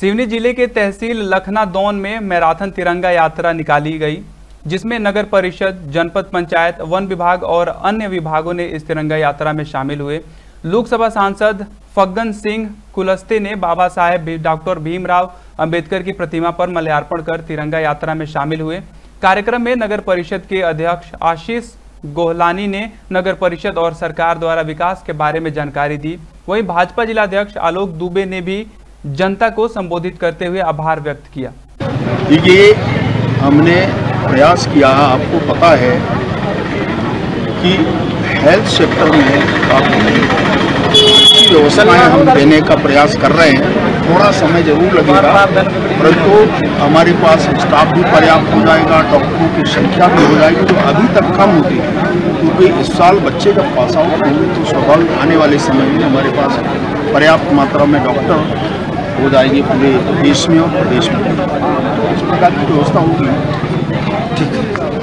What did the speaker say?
सिवनी जिले के तहसील लखनादौन में मैराथन तिरंगा यात्रा निकाली गई, जिसमें नगर परिषद, जनपद पंचायत, वन विभाग और अन्य विभागों ने इस तिरंगा यात्रा में शामिल हुए। लोकसभा सांसद फग्गन सिंह कुलस्ते ने बाबा साहेब डॉक्टर भीमराव अंबेडकर की प्रतिमा पर माल्यार्पण कर तिरंगा यात्रा में शामिल हुए। कार्यक्रम में नगर परिषद के अध्यक्ष आशीष गोहलानी ने नगर परिषद और सरकार द्वारा विकास के बारे में जानकारी दी। वहीं भाजपा जिलाध्यक्ष आलोक दुबे ने भी जनता को संबोधित करते हुए आभार व्यक्त किया। ये हमने प्रयास किया, आपको पता है कि हेल्थ सेक्टर में काफ़ी व्यवस्थाएं हम देने का प्रयास कर रहे हैं। थोड़ा समय जरूर लगेगा, परंतु हमारे पास स्टाफ भी पर्याप्त हो जाएगा, डॉक्टरों की संख्या भी हो जाएगी, जो अभी तक कम होती है। क्योंकि इस साल बच्चे जब पास आउट होंगे तो स्वाभाविक आने वाले समय में हमारे पास पर्याप्त मात्रा में डॉक्टर हो जाएगी पूरे देश में और प्रदेश में। इस प्रकार की व्यवस्था होगी। ठीक है।